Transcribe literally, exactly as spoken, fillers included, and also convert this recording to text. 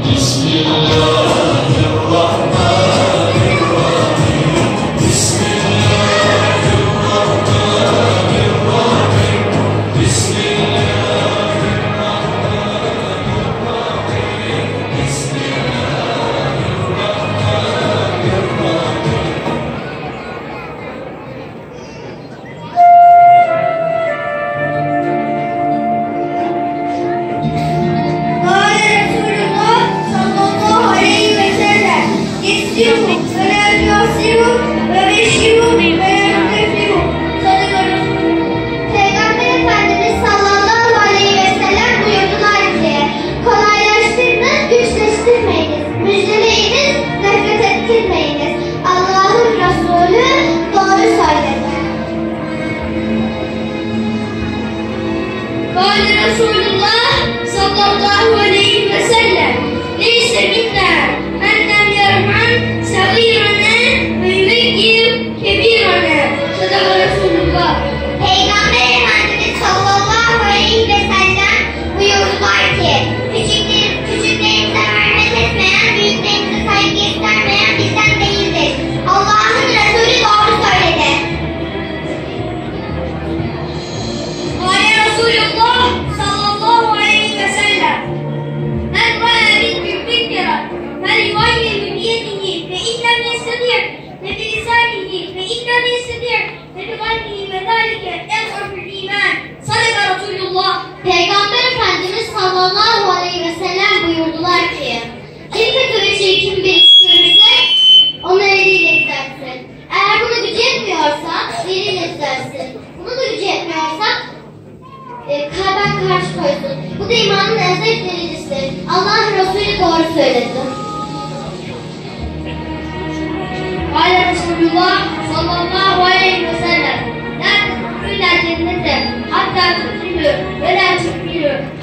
Resulullah sallallahu aleyhi ve sellem leyse minna men lem yerham sagirana ve yüvekkir kebirana. Sadaka Resulullah. Peygamber Efendimiz sallallahu aleyhi ve sellem buyurdular ki küçükler, küçüklerinize hürmet etmeyen, büyüklerinize saygı göstermeyen bizden değildir. Allah'ın Resulü doğru söyledi. Kâle Resulullah sallallahu aleyhi ve sellem men râ'a minkum münkeran felyughayyirhu biyedihi fe in lem yestati' ve bilisanihi fe in lem yestati' ve biqalbihi ve zâlike ez'aful iman. Sadaka Resulullah. Peygamber Efendimiz sallallahu aleyhi ve sellem buyurdular ki kim kötü ve çirkin bir iş görürse onu eliyle düzeltsin. Eğer bunu gücü yetmiyorsa eliyle düzeltsin. Bunu da gücü yetmiyorsa e, kalben karşı koysun. Bu da imanın en zayıf derecesidir. Allah'ın Resulü doğru söyledi. Kâle Resulullah sallallahu aleyhi ve sellem la tedhulû ilâ cennete hattâ tu'minû ve lâ tu'minû